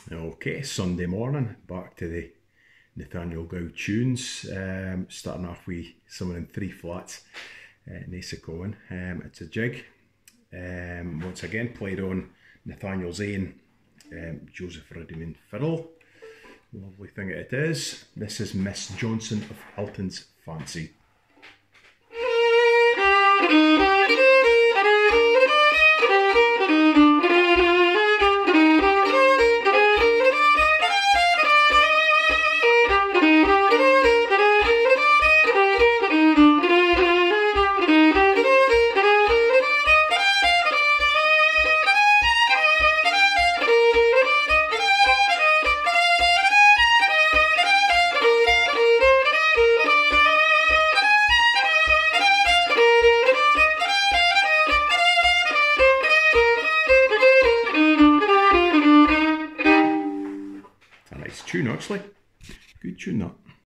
Okay, Sunday morning, back to the Nathaniel Gow tunes, starting off with someone in 3 flats, nice and going. It's a jig, once again played on Nathaniel Zane, Joseph Ruddyman fiddle, lovely thing it is. This is Miss Johnston of Hilton's Fancy. Nice tune actually, good tune that.